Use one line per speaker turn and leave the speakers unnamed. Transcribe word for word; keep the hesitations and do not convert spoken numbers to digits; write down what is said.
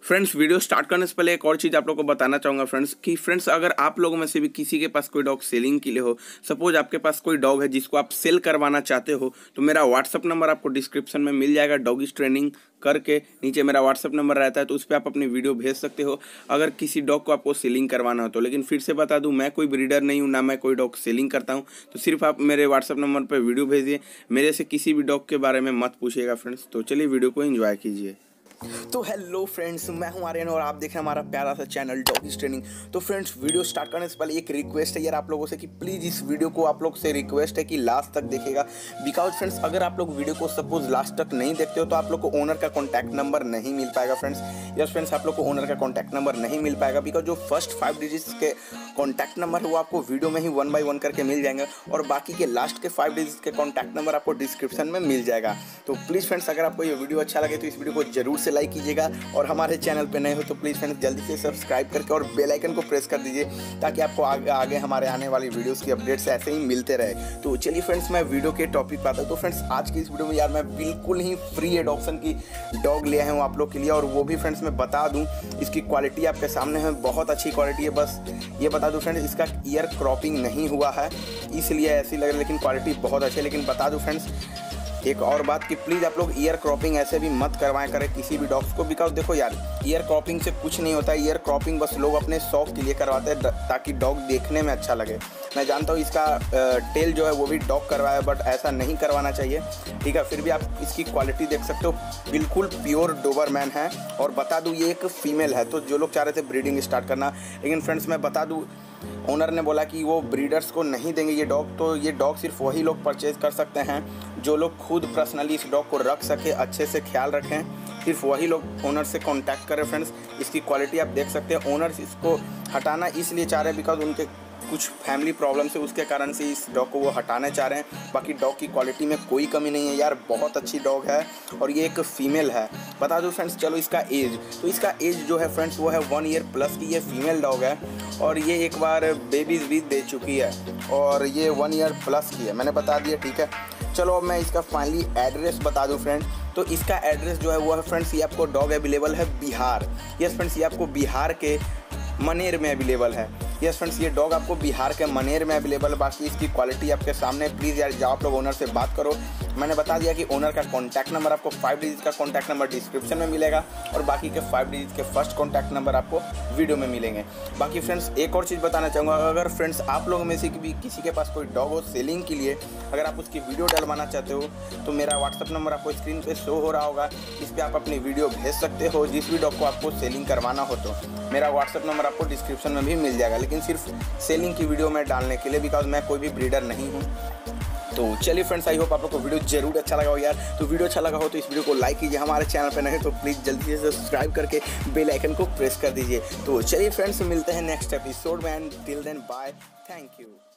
Friends video start करने से पहले एक और चीज़ आप लोगों को बताना चाहूँगा फ्रेंड्स कि फ्रेंड्स अगर आप लोगों में से भी किसी के पास कोई डॉग सेलिंग के लिए हो, सपोज आपके पास कोई डॉग है जिसको आप सेल करवाना चाहते हो, तो मेरा व्हाट्सअप नंबर आपको डिस्क्रिप्शन में मिल जाएगा। डॉगिश ट्रेनिंग करके नीचे मेरा व्हाट्सअप नंबर रहता है, तो उस पर आप अपनी वीडियो भेज सकते हो अगर किसी डॉग को आपको सेलिंग करवाना हो तो। लेकिन फिर से बता दूं, मैं कोई ब्रीडर नहीं हूं, ना मैं कोई डॉग सेलिंग करता हूं, तो सिर्फ आप मेरे व्हाट्सअप नंबर पर वीडियो भेजिए। मेरे से किसी भी डॉग के बारे में मत पूछिएगा फ्रेंड्स। तो चलिए वीडियो को एंजॉय कीजिए।
तो हेलो फ्रेंड्स, मैं हूं आर्यन और आप देख रहे हैं हमारा प्यारा सा चैनल डॉगिश ट्रेनिंग। तो फ्रेंड्स, वीडियो स्टार्ट करने से पहले एक रिक्वेस्ट है यार आप लोगों से कि प्लीज़ इस वीडियो को आप लोग से रिक्वेस्ट है कि लास्ट तक देखिएगा। बिकॉज फ्रेंड्स, अगर आप लोग वीडियो को सपोज लास्ट तक नहीं देखते हो तो आप लोग को ओनर का कॉन्टैक्ट नंबर नहीं मिल पाएगा फ्रेंड्स। यस फ्रेंड्स, आप लोग को ओनर का कॉन्टैक्ट नंबर नहीं मिल पाएगा बिकॉज जो फर्स्ट फाइव डिजिट्स के कॉन्टैक्ट नंबर है वो आपको वीडियो में ही वन बाई वन करके मिल जाएंगे और बाकी के लास्ट के फाइव डिजिट्स के कॉन्टैक्ट नंबर आपको डिस्क्रिप्शन में मिल जाएगा। तो प्लीज़ फ्रेंड्स, अगर आपको ये वीडियो अच्छा लगे तो इस वीडियो को जरूर से लाइक कीजिएगा और हमारे चैनल पे नए हो तो प्लीज़ फ्रेंड्स जल्दी से सब्सक्राइब करके और बेल आइकन को प्रेस कर दीजिए ताकि आपको आगे आगे हमारे आने वाली वीडियोस की अपडेट्स ऐसे ही मिलते रहे। तो चलिए फ्रेंड्स, मैं वीडियो के टॉपिक पे आता हूँ। तो फ्रेंड्स, आज की इस वीडियो में यार मैं बिल्कुल ही फ्री एडॉप्शन की डॉग ले आया हूँ आप लोग के लिए, और वो भी फ्रेंड्स मैं बता दूँ इसकी क्वालिटी आपके सामने है, बहुत अच्छी क्वालिटी है। बस ये बता दूँ फ्रेंड्स, इसका ईयर क्रॉपिंग नहीं हुआ है इसलिए ऐसी लगे, लेकिन क्वालिटी बहुत अच्छी है। लेकिन बता दूँ फ्रेंड्स एक और बात कि प्लीज़ आप लोग ईयर क्रॉपिंग ऐसे भी मत करवाएं करें किसी भी डॉग्स को। बिकॉज देखो यार, ईयर क्रॉपिंग से कुछ नहीं होता है। ईयर क्रॉपिंग बस लोग अपने शौक के लिए करवाते हैं ताकि डॉग देखने में अच्छा लगे। मैं जानता हूँ इसका टेल जो है वो भी डॉग करवाया, बट ऐसा नहीं करवाना चाहिए, ठीक है। फिर भी आप इसकी क्वालिटी देख सकते हो, बिल्कुल प्योर डोबरमैन है। और बता दूँ ये एक फीमेल है, तो जो लोग चाह रहे थे ब्रीडिंग स्टार्ट करना, लेकिन फ्रेंड्स मैं बता दूँ ओनर ने बोला कि वो ब्रीडर्स को नहीं देंगे ये डॉग, तो ये डॉग सिर्फ वही लोग परचेज कर सकते हैं जो लोग खुद पर्सनली इस डॉग को रख सके, अच्छे से ख्याल रखें। सिर्फ वही लोग ओनर से कांटेक्ट करें फ्रेंड्स। इसकी क्वालिटी आप देख सकते हैं। ओनर्स इसको हटाना इसलिए चाह रहे हैं बिकॉज उनके कुछ फैमिली प्रॉब्लम से उसके कारण से इस डॉग को वो हटाना चाह रहे हैं। बाकी डॉग की क्वालिटी में कोई कमी नहीं है यार, बहुत अच्छी डॉग है और ये एक फीमेल है। बता दो फ्रेंड्स, चलो इसका एज, तो इसका एज जो है फ्रेंड्स वो है वन ईयर प्लस की। ये फीमेल डॉग है और ये एक बार बेबीज भी दे चुकी है और ये वन ईयर प्लस की है, मैंने बता दिया, ठीक है। चलो अब मैं इसका फाइनली एड्रेस बता दूं फ्रेंड। तो इसका एड्रेस जो है वो है फ्रेंड्स, ये आपको डॉग अवेलेबल है बिहार। यस फ्रेंड्स, ये आपको बिहार के मनेर में अवेलेबल है। यस फ्रेंड्स, ये डॉग आपको बिहार के मनेर में अवेलेबल है। बाकी इसकी क्वालिटी आपके सामने, प्लीज़ यार जाओ आप लोग ओनर से बात करो। मैंने बता दिया कि ओनर का कॉन्टैक्ट नंबर आपको फाइव डिजिट का कॉन्टैक्ट नंबर डिस्क्रिप्शन में मिलेगा और बाकी के फाइव डिजिट के फर्स्ट कॉन्टैक्ट नंबर आपको वीडियो में मिलेंगे। बाकी फ्रेंड्स एक और चीज़ बताना चाहूँगा, अगर फ्रेंड्स आप लोगों में से भी किसी के पास कोई डॉग हो सेलिंग के लिए, अगर आप उसकी वीडियो डलवाना चाहते हो तो मेरा व्हाट्सअप नंबर आपको स्क्रीन पर शो हो रहा होगा, इस पर आप अपनी वीडियो भेज सकते हो। जिस भी डॉग को आपको सेलिंग करवाना हो तो मेरा व्हाट्सअप नंबर आपको डिस्क्रिप्शन में भी मिल जाएगा, लेकिन सिर्फ सेलिंग की वीडियो में डालने के लिए, बिकॉज मैं कोई भी ब्रीडर नहीं हूँ। तो चलिए फ्रेंड्स, आई होप आप लोग को वीडियो जरूर अच्छा लगा हो यार। तो वीडियो अच्छा लगा हो तो इस वीडियो को लाइक कीजिए, हमारे चैनल पे नए तो प्लीज़ जल्दी से सब्सक्राइब करके बेल आइकन को प्रेस कर दीजिए। तो चलिए फ्रेंड्स, मिलते हैं नेक्स्ट एपिसोड में, and till then bye, thank you.